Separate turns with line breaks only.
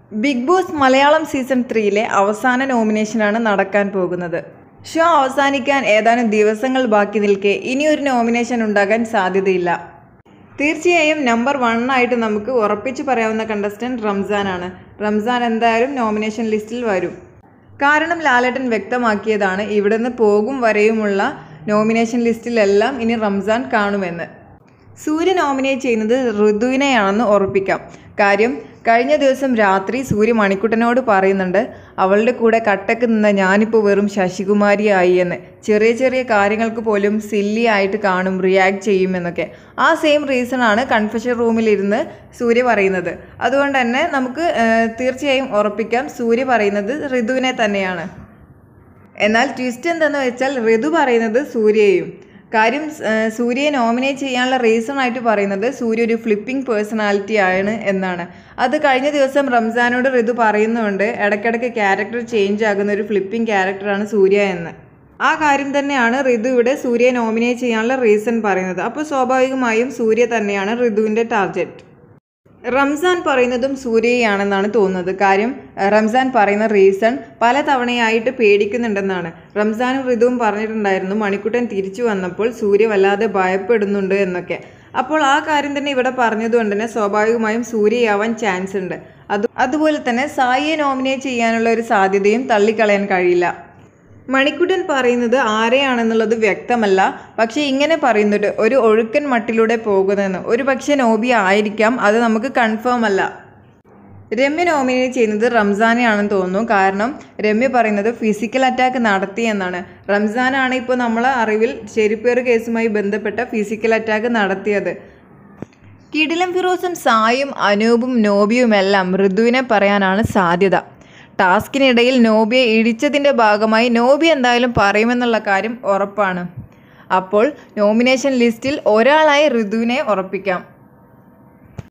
Biggboss Malayalam Season 3 അവസാന നോമിനേഷനാണ് നടക്കാൻ പോകുന്നത്. ഷോ അവസാനിക്കാൻ ഏതാനും ദിവസങ്ങൾ ബാക്കി നിൽക്കെ ഇനിയൊരു നോമിനേഷൻ ഉണ്ടാകാൻ സാധ്യതയില്ല. തീർച്ചയായും നമ്പർ 1 ആയിട്ട് നമുക്ക് ഉറപ്പിച്ച് പറയാവുന്ന കണ്ടസ്റ്റന്റ് റംസാനാണ്. റംസാൻ എന്തായാലും നോമിനേഷൻ ലിസ്റ്റിൽ വരും. കാരണം ലാലേട്ടൻ വ്യക്തമാക്കിയതാണ് ഇവിടുന്ന് പോകും വരെയുമുള്ള നോമിനേഷൻ ലിസ്റ്റിലെല്ലാം ഇനി റംസാൻ കാണുമെന്ന്. സൂര്യ നോമിനേറ്റ് ചെയ്യുന്നത് ഋതുവിനെയാണെന്ന് ഉറപ്പിക്കാം. കാര്യം കഴിഞ്ഞ ദിവസം രാത്രി സൂര്യ മണിക്കുട്ടനോട് പറയുന്നുണ്ട് അവളുടെ കൂടെ കട്ടക്ക് നിന്ന് ഞാനിപ്പോൾ വെറും ശശികുമാരിയായി എന്ന്. ചെറിയ ചെറിയ കാര്യങ്ങൾക്ക് പോലും സില്ലി ആയിട്ട് കാണും, റിയാക്ട് ചെയ്യുമെന്നൊക്കെ. ആ സെയിം റീസണാണ് കൺഫെഷൻ റൂമിലിരുന്ന് സൂര്യ പറയുന്നത്. അതുകൊണ്ട് തന്നെ നമുക്ക് തീർച്ചയായും ഉറപ്പിക്കാം സൂര്യ പറയുന്നത് ഋതുവിനെ തന്നെയാണ്. എന്നാൽ ട്വിസ്റ്റ് എന്തെന്ന് വെച്ചാൽ ഋതു പറയുന്നത് സൂര്യയെയും. കാര്യം സൂര്യയെ നോമിനേറ്റ് ചെയ്യാനുള്ള റീസൺ ആയിട്ട് പറയുന്നത് സൂര്യ ഒരു ഫ്ലിപ്പിംഗ് പേഴ്സണാലിറ്റി ആണ് എന്നാണ്. അത് കഴിഞ്ഞ ദിവസം റംസാനോട് ഋതു പറയുന്നുണ്ട് ഇടയ്ക്കിടയ്ക്ക് ക്യാരക്ടർ ചേഞ്ച് ആകുന്ന ഒരു ഫ്ലിപ്പിംഗ് ക്യാരക്ടറാണ് സൂര്യ എന്ന്. ആ കാര്യം തന്നെയാണ് ഋതു ഇവിടെ സൂര്യയെ നോമിനേറ്റ് ചെയ്യാനുള്ള റീസൺ പറയുന്നത്. അപ്പോൾ സ്വാഭാവികമായും സൂര്യ തന്നെയാണ് ഋതുവിൻ്റെ ടാർഗറ്റ്. റംസാൻ പറയുന്നതും സൂര്യയാണെന്നാണ് തോന്നുന്നത്. കാര്യം റംസാൻ പറയുന്ന റീസൺ പല തവണയായിട്ട് പേടിക്കുന്നുണ്ടെന്നാണ്. റംസാനും ഋതുവും പറഞ്ഞിട്ടുണ്ടായിരുന്നു മണിക്കുട്ടൻ തിരിച്ചു വന്നപ്പോൾ സൂര്യ വല്ലാതെ ഭയപ്പെടുന്നുണ്ട് എന്നൊക്കെ. അപ്പോൾ ആ കാര്യം തന്നെ ഇവിടെ പറഞ്ഞതുകൊണ്ട് തന്നെ സ്വാഭാവികമായും സൂര്യയാവാൻ ചാൻസ് ഉണ്ട്. അതുപോലെ തന്നെ സായിയെ നോമിനേറ്റ് ചെയ്യാനുള്ള ഒരു സാധ്യതയും തള്ളിക്കളയാൻ കഴിയില്ല. മണിക്കുട്ടൻ പറയുന്നത് ആരെയാണെന്നുള്ളത് വ്യക്തമല്ല. പക്ഷേ ഇങ്ങനെ പറയുന്നുണ്ട് ഒരു ഒഴുക്കൻ മട്ടിലൂടെ പോകുന്നതെന്ന്. ഒരു പക്ഷേ നോബി ആയിരിക്കാം, അത് നമുക്ക് കൺഫേം അല്ല. രമ്യ നോമിനേറ്റ് ചെയ്യുന്നത് റംസാനെയാണെന്ന് തോന്നുന്നു. കാരണം രമ്യ പറയുന്നത് ഫിസിക്കൽ അറ്റാക്ക് നടത്തി എന്നാണ്. റംസാനാണ് ഇപ്പോൾ നമ്മളെ അറിവിൽ ചെരുപ്പേറ് കേസുമായി ബന്ധപ്പെട്ട ഫിസിക്കൽ അറ്റാക്ക് നടത്തിയത്. കിടിലംഫിറോസും സായും അനൂപും നോബിയുമെല്ലാം ഋതുവിനെ പറയാനാണ് സാധ്യത. ടാസ്കിനിടയിൽ നോബിയെ ഇടിച്ചതിൻ്റെ ഭാഗമായി നോബി എന്തായാലും പറയുമെന്നുള്ള കാര്യം ഉറപ്പാണ്. അപ്പോൾ നോമിനേഷൻ ലിസ്റ്റിൽ ഒരാളായി ഋതുവിനെ ഉറപ്പിക്കാം.